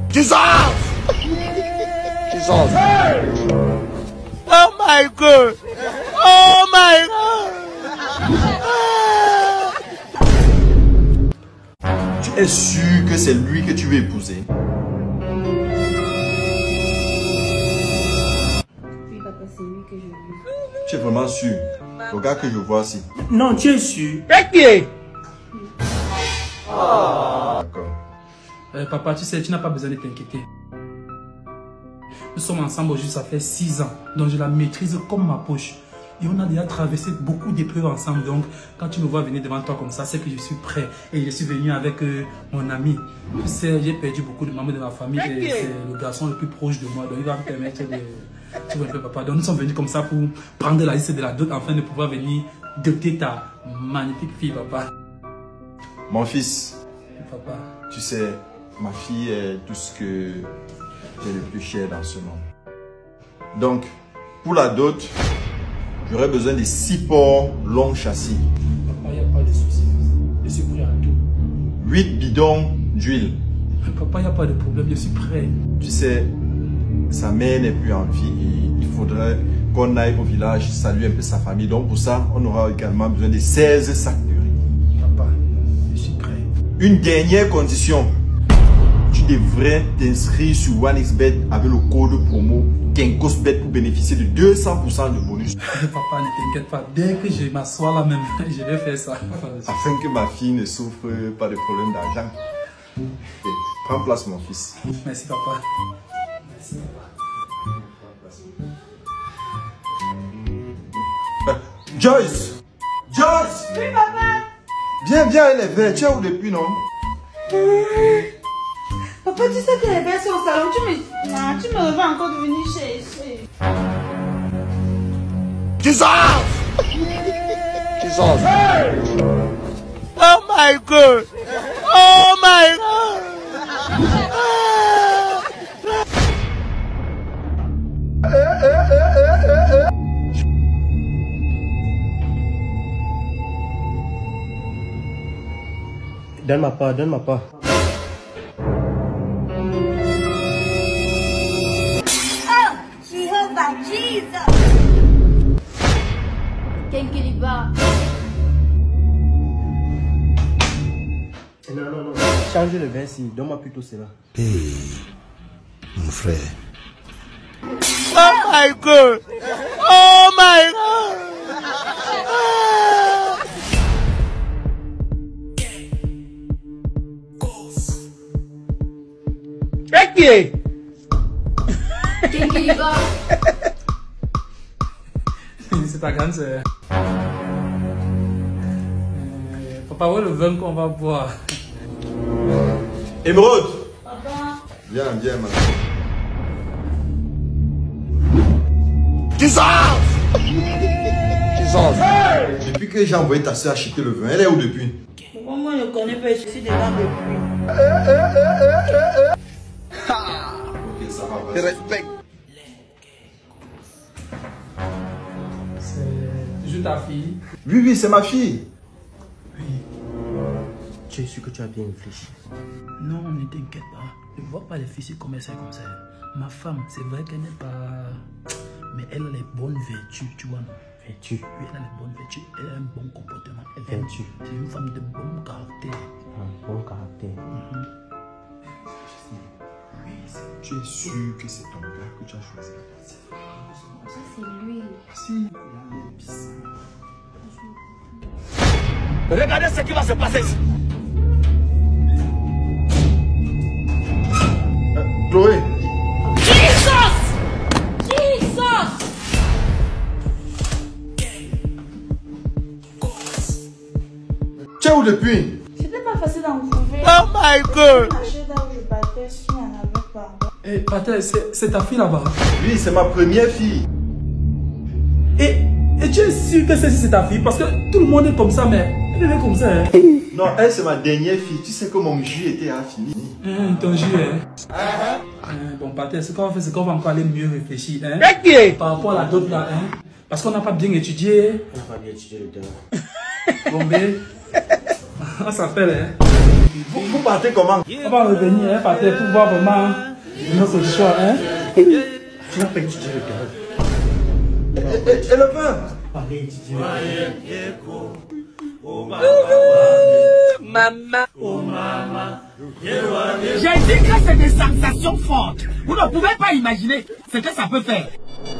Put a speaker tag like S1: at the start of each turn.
S1: Jesus! Jesus! Oh my God! Oh my God!
S2: Tu es sûr que c'est lui que tu veux épouser?
S3: Oui, papa, c'est lui que je veux.
S2: Tu es vraiment sûr? Regarde que je vois ici.
S4: Non, tu es sûr?
S2: D'accord.
S4: Papa, tu sais, tu n'as pas besoin de t'inquiéter. Nous sommes ensemble aujourd'hui, ça fait 6 ans. Donc je la maîtrise comme ma poche. Et on a déjà traversé beaucoup d'épreuves ensemble. Donc quand tu me vois venir devant toi comme ça, c'est que je suis prêt. Et je suis venu avec mon ami. Tu sais, j'ai perdu beaucoup de membres de ma famille. Et c'est le garçon le plus proche de moi. Donc il va me permettre de... Tu vois un peu, papa. Donc nous sommes venus comme ça pour prendre la liste de la dot afin de pouvoir venir doter ta magnifique fille, papa.
S2: Mon fils,
S4: Papa.
S2: tu sais, ma fille est tout ce que j'ai le plus cher dans ce monde. Donc, pour la dot, j'aurais besoin de 6 porcs longs châssis.
S4: Papa, il n'y a pas de souci. Je suis prêt à tout.
S2: 8 bidons d'huile.
S4: Papa, il n'y a pas de problème, je suis prêt.
S2: Tu sais, sa mère n'est plus en vie et il faudrait qu'on aille au village saluer un peu sa famille. Donc pour ça, on aura également besoin de 16 sacs de riz.
S4: Papa, je suis prêt.
S2: Une dernière condition. Tu devrais t'inscrire sur OneXBet avec le code promo KENKOSBET pour bénéficier de 200% de bonus.
S4: Papa, ne t'inquiète pas. Dès que je m'assois là même, je vais faire ça.
S2: Afin que ma fille ne souffre pas de problème d'argent. Okay. Prends place, mon fils.
S4: Merci, papa. Merci, papa.
S2: Joyce! Joyce!
S3: Oui, papa.
S2: Viens, elle est verte. Tu es où depuis, non?
S3: Papa, tu sais que les verres sont au salon. Tu me revends encore de venir chercher.
S1: Jesus! Jesus! Oh my God! Oh my God!
S5: Donne-moi pas, donne-moi pas.
S3: Jehovah Jesus. Kenkeliba.
S5: Non. Change le versi, donne-moi plutôt cela.
S1: Hey, mon frère. Oh my God! Oh my God!
S3: Kenkeliba.
S4: C'est ta grande sœur. Papa, où est le vin qu'on va boire?
S2: Émeraude!
S3: Papa.
S2: Viens, ma
S1: Jesus! Jesus!
S2: Depuis que j'ai envoyé ta soeur acheter le vin, elle est où depuis?
S3: Moi, je ne connais pas. Je suis dedans depuis.
S2: Ok, ça va.
S1: Je respecte.
S4: C'est toujours ta fille?
S2: Oui, c'est ma fille.
S4: Oui.
S5: Tu es sûr que tu as bien réfléchi?
S4: Non, ne t'inquiète pas. Ne vois pas les filles comme elles sont comme ça. Ma femme, c'est vrai qu'elle n'est pas... Mais elle a les bonnes vertus, tu vois, non?
S5: Vertu.
S4: Oui, elle a les bonnes vertus. Elle a un bon comportement.
S5: Vertu.
S4: C'est une femme de bon caractère.
S5: Un bon caractère.
S4: Oui,
S2: Tu es sûr que c'est ton gars que tu as choisi?
S3: Ça, c'est lui.
S1: Regardez ce qui va se passer ici.
S2: Chloé!
S3: Jesus! Jesus!
S2: Tu es où depuis?
S3: C'était pas facile d'en trouver.
S1: Oh my God!
S3: Marché là où je battais, si on avait pas.
S4: Eh, Patel, c'est ta fille là-bas.
S2: Oui, c'est ma première fille.
S4: Et tu es sûr que c'est ta fille? Parce que tout le monde est comme ça, mais elle est comme ça, hein?
S2: Non, elle c'est ma dernière fille. Tu sais que mon jus était infini.
S4: Ton jus, hein? Bon, Patel, ce qu'on va faire, c'est qu'on va encore aller mieux réfléchir, hein? Par rapport à la dot là, hein? Parce qu'on n'a pas bien étudié.
S5: On n'a pas bien étudié le terrain.
S4: Bon, mais... On s'appelle, hein?
S2: Vous partez comment?
S4: On va revenir, hein, partir pour voir vraiment notre choix, hein.
S5: Tu n'as pas étudié le carré.
S2: Et le vin?
S5: Allez étudier le
S6: Maman. J'ai dit que c'est des sensations fortes. Vous ne pouvez pas imaginer ce que ça peut faire.